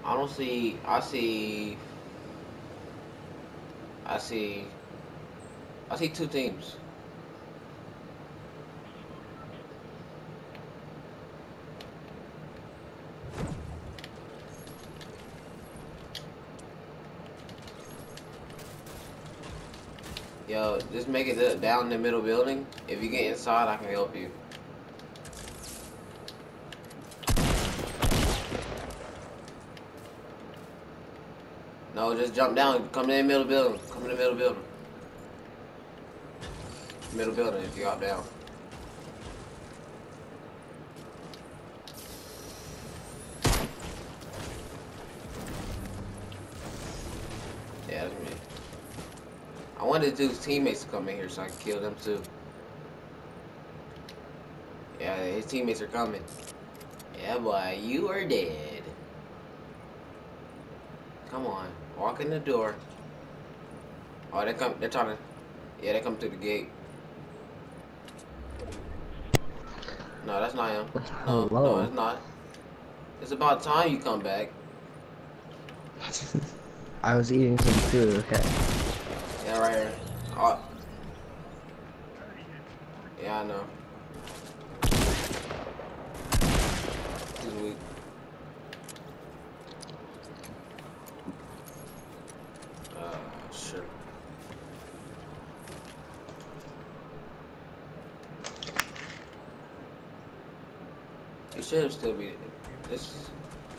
I don't see. I see. I see two teams. Yo, just make it down the middle building. If you get inside, I can help you. No, just jump down. Come in the middle building. Come in the middle building. Middle building if you hop down. Yeah, that's me. I wanted dude's teammates to come in here so I could kill them too. Yeah, his teammates are coming. Yeah, boy, you are dead. Come on, walk in the door. Oh, they come. They're trying to. Yeah, they come through the gate. No, that's not him. No, no, Hello. it's not. It's about time you come back. I was eating some food, okay? Yeah, right here. Oh, yeah, I know. He's weak. Sure. It should still be. This.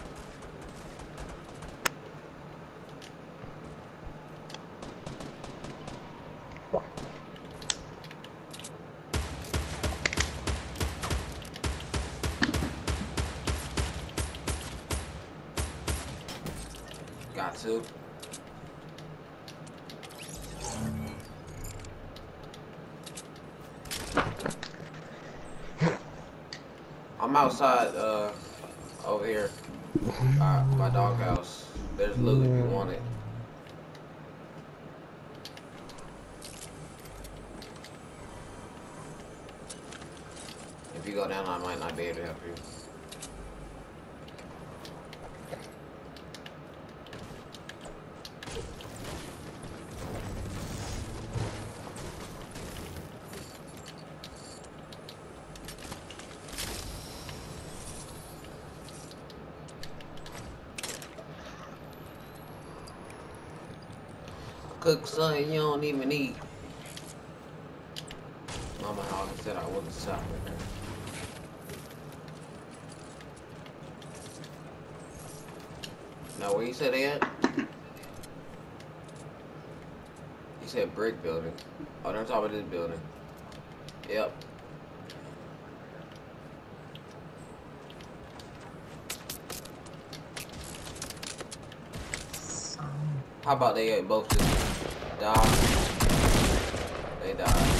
Got to. I'm outside, over here, by doghouse. There's loot if you want it. If you go down, I might not be able to help you. Cook, son, you don't even eat. Mama always said I wasn't shopping. Now, where you said they at? You said brick building. Oh, they're on top of this building. Yep. How about they both just die? They died.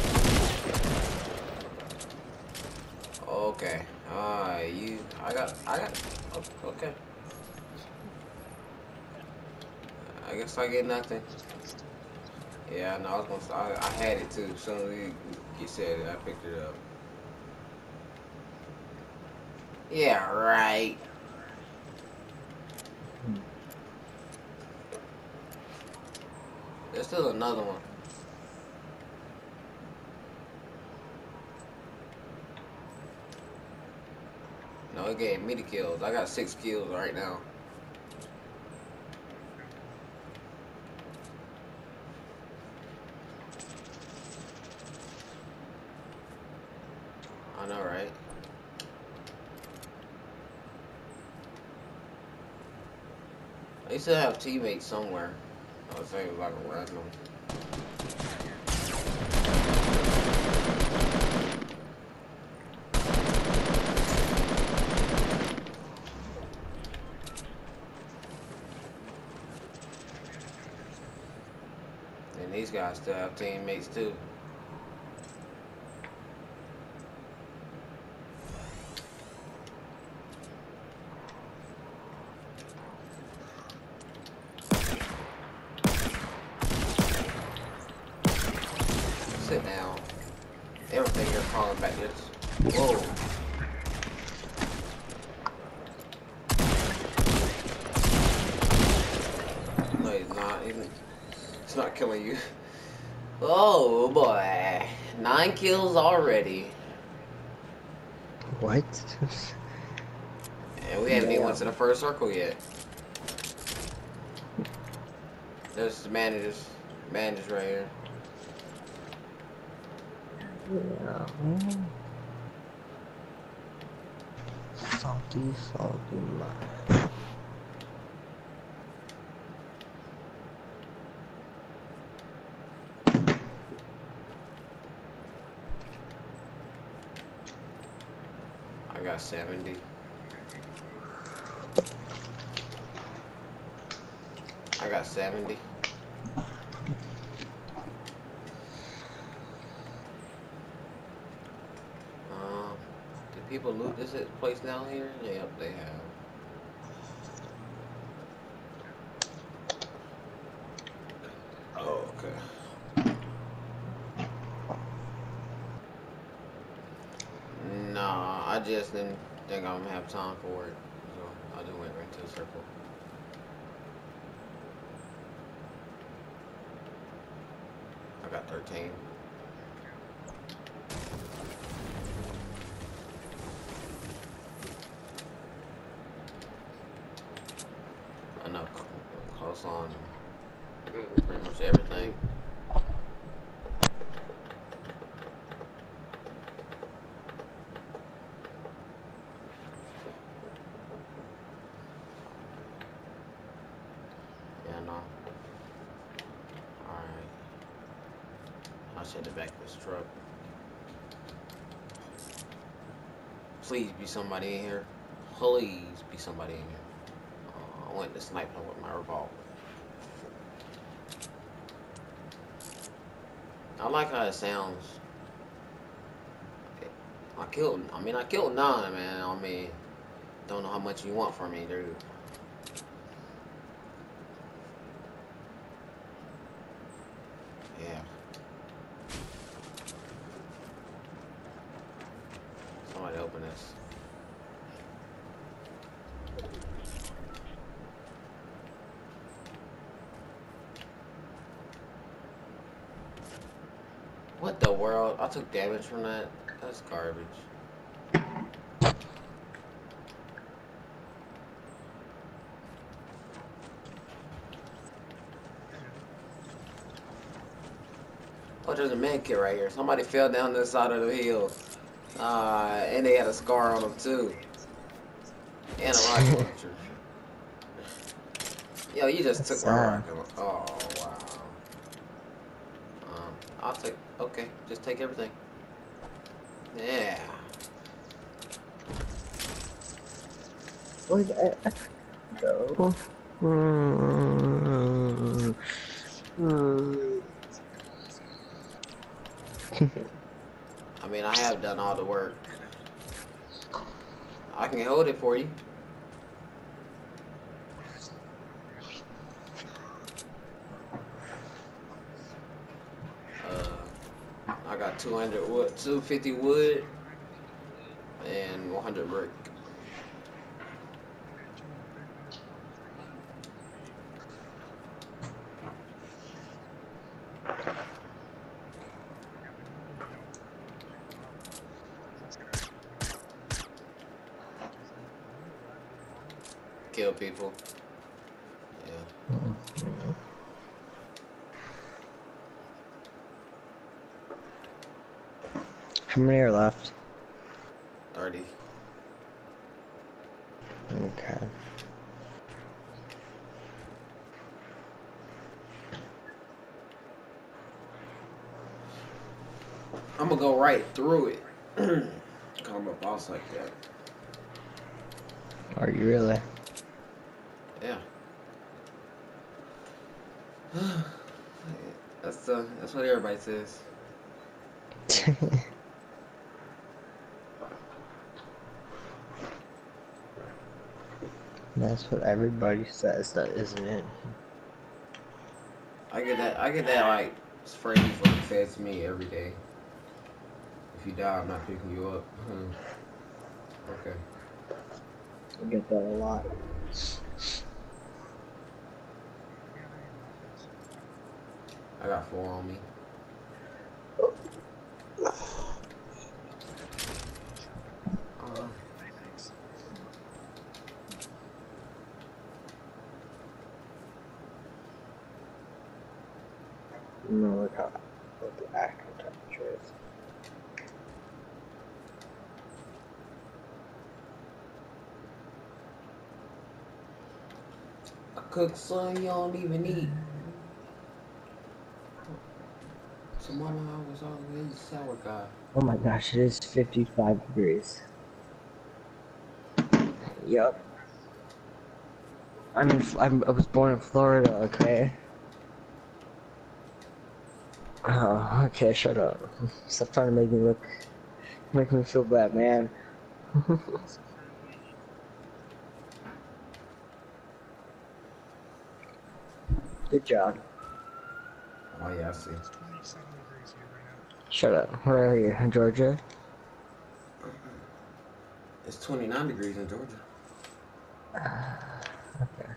Okay. I got, oh, okay. I guess I get nothing. Yeah, no, I was gonna, I had it too. As soon as you said it, I picked it up. Yeah, right. There's still another one. No, it gave me the kills. I got 6 kills right now. I know, right? I used to have teammates somewhere. I was saying like a random. And these guys still have teammates too. Sit down. Everything you're calling back this. Whoa. not killing you. Oh boy, 9 kills already, What? and we haven't even Yeah. went to the first circle yet. There's the managers right here. Yeah. Salty, salty mud. I got 70. I got 70. Did people loot this place down here? Yep, they have. Oh, okay. Nah, I just didn't think I'm gonna have time for it, so I just went right into the circle. I got 13. I know close on pretty much everything. Yeah, no. Alright. I should have back this truck. Please be somebody in here. Please be somebody in here. I went to snipe him with my revolver. I like how it sounds. I killed 9, man. I mean, don't know how much you want from me, dude. Yeah. Somebody open this. What the world? I took damage from that? That's garbage. Oh, there's a med kit right here. Somebody fell down this side of the hill. And they had a scar on them too. And a rocket launcher. Yo, you just That's took my sad. rocket launcher. Oh, wow. I'll take, okay, just take everything. Yeah. Where'd I go? I mean, I have done all the work. I can hold it for you. I got 200 wood, 250 wood, and 100 brick. Kill people. Yeah. How many are left? 30. Okay. I'm gonna go right through it. Call my boss like that. Are you really? Yeah. That's what everybody says. That's what everybody says, that isn't it? I get that like phrase from said to me every day. If you die, I'm not picking you up. Okay. I get that a lot. 4 on me. Uh, No, look how what the actual temperature is. I cook something you don't even eat. Tomorrow I was always sour guy. Oh my gosh, it is 55 degrees. Yup. I was born in Florida, okay? Oh, okay, shut up. Stop trying to make me feel bad, man. Good job. Oh yeah, I see. Shut up. Where are you? In Georgia? It's 29 degrees in Georgia. Okay.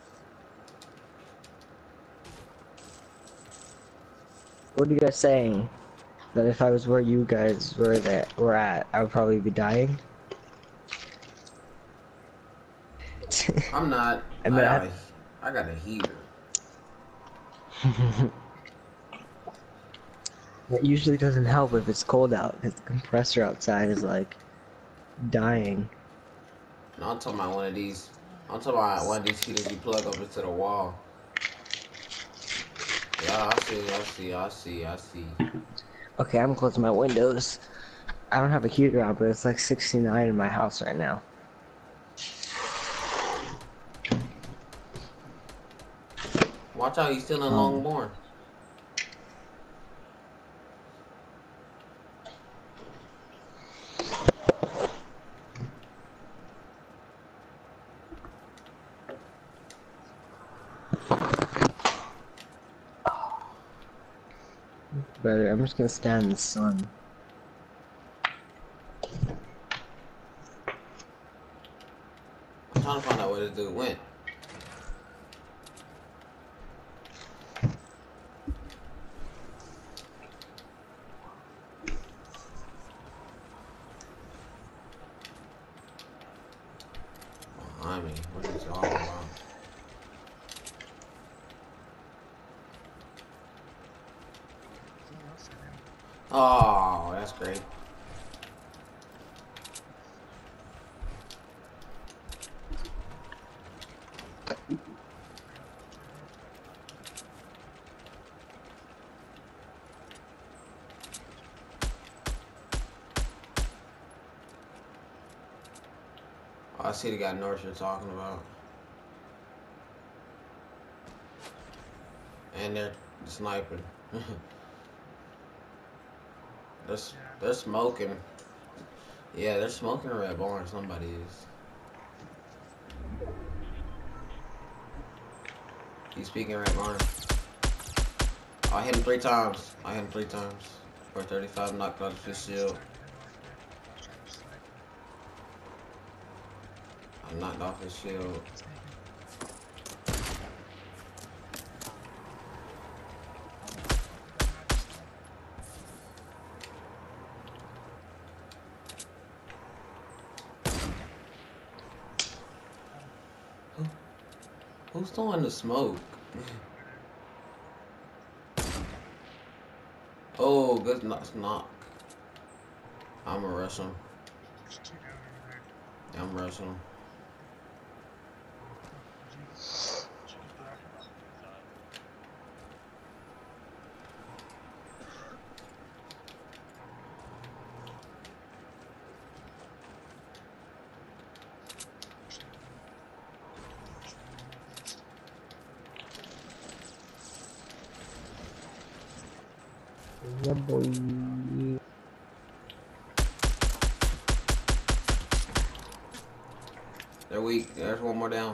What are you guys saying? That if I was where you guys were at, I would probably be dying? I'm not. I mean, I got a heater. It usually doesn't help if it's cold out, because the compressor outside is like dying. No, I'm talking about one of these. I'm talking about one of these heaters you plug up into the wall. Yeah, I see. Okay, I'm closing my windows. I don't have a heater on, but it's like 69 in my house right now. Watch out, he's still in Um, Longborn. better. I'm just gonna stand in the sun. I'm trying to find out where this dude went. Behind me. What is all about? Oh, that's great. Oh, I see the guy North you're talking about. And they're sniping. they're smoking. Yeah, they're smoking a red barn. Somebody is. He's speaking red barn. Oh, I hit him 3 times. For 35 knocked out his shield. I knocked off his shield. Who's throwing the smoke? Oh, good knock. I'ma rush him. I'm rushing him. Yeah, boy. They're weak. There's one more down.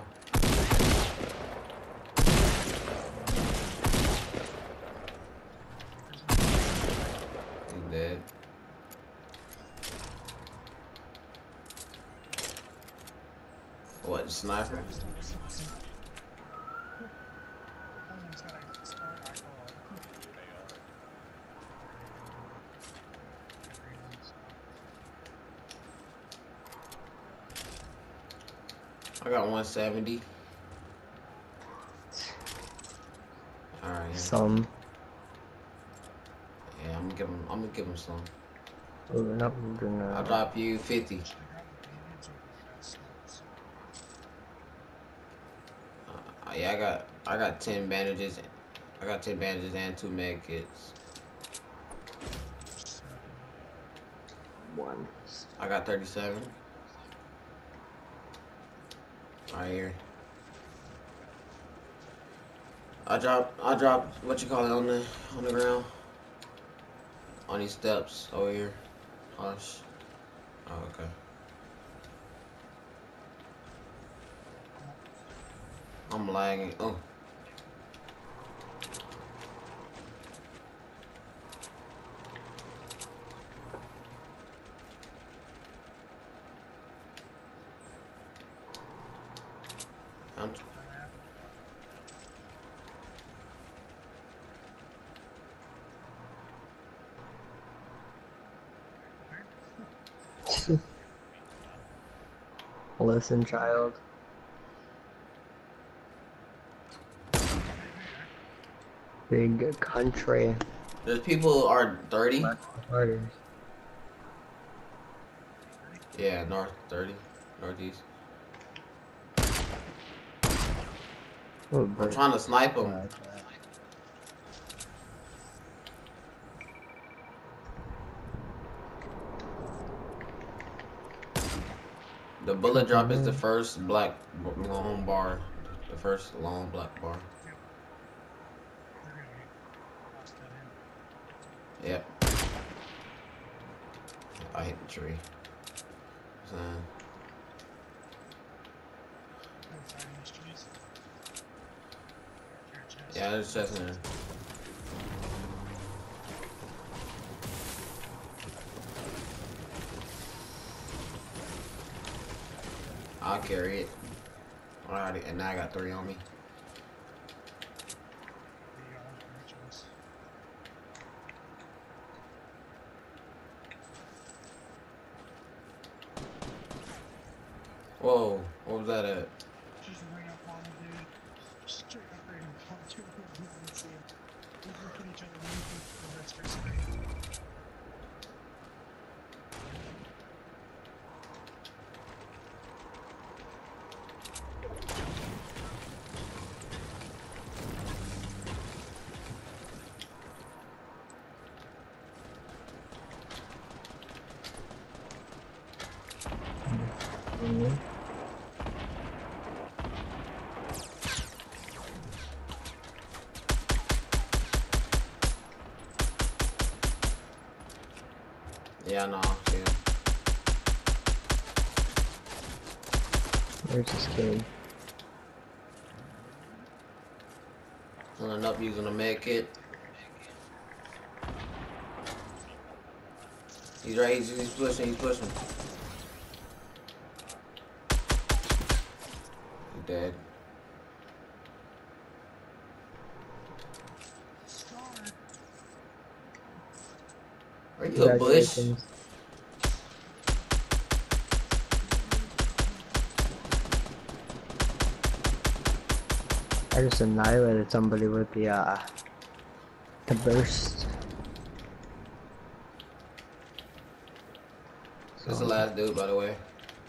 He's dead. What, sniper? I got 170. Alright. Some. Yeah, I'm gonna give him some. Moving up, moving I'll up. drop you 50. Yeah, I got 10 bandages. I got 10 bandages and 2 med kits. One. I got 37. Right here. I drop what you call it on the ground. On these steps over here. Hush. Oh, okay. I'm lagging. Oh. I'm Listen, child. Big country. There's people are 30. Harder. Yeah, north 30. Northeast. Oh, I'm trying to snipe them. The bullet drop is the first black long bar. The first long black bar. Yep. I hit the tree. So, yeah, there's chest in there. I'll carry it. Alrighty, and now I got 3 on me. Whoa, what was that at? Just ran up on him, dude. Straight up ran up on him. We didn't see him. We looked at each other moving for the straight screen. Yeah, no, yeah. Where's this kid? Pulling up using a med kit. He's right, he's pushing, he's pushing. He's dead. Are you a bush? I just annihilated somebody with the burst. This is the last dude, by the way.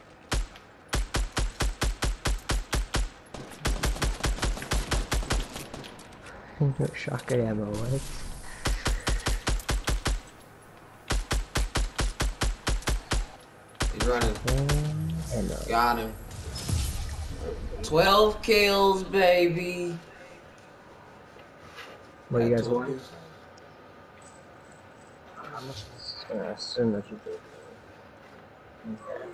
Shotgun ammo, what? He's running. I know. Got him. 12 kills, baby. What do you guys 12 want? kills. I'm just gonna assume that you do. Okay.